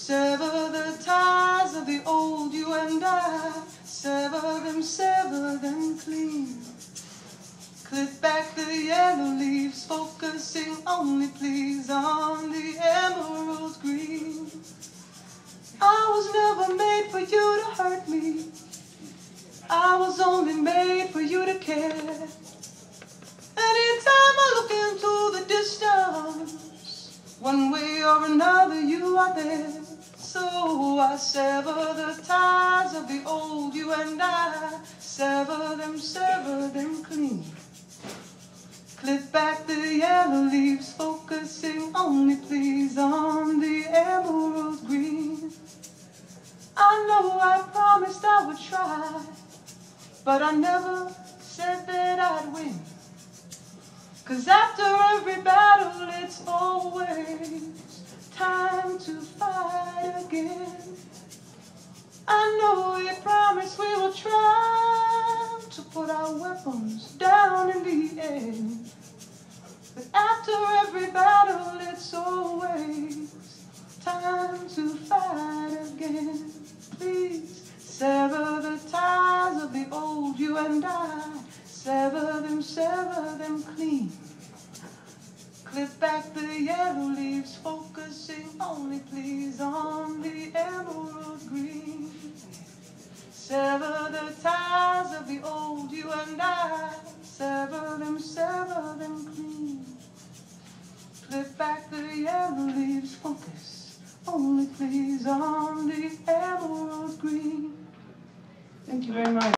Sever the ties of the old, you and I. Sever them clean. Clip back the yellow leaves, focusing only please on the emerald green. I was never made for you to hurt me. I was only made for you to care. Anytime I look into the distance, one way or another you are there. So I sever the ties of the old, you and I. Sever them clean. Clip back the yellow leaves, focusing only please on the emerald green. I know I promised I would try, but I never said that I'd win. 'Cause after every battle it's always time to fight again. I know we promised we will try to put our weapons down in the end. But after every battle it's always time to fight again. Please sever the ties of the old, you and I. Sever them clean. Clip back the yellow leaves, focusing only please on the emerald green. Sever the ties of the old, you and I. Sever them clean. Clip back the yellow leaves, focus only please on the emerald green. Thank you very much.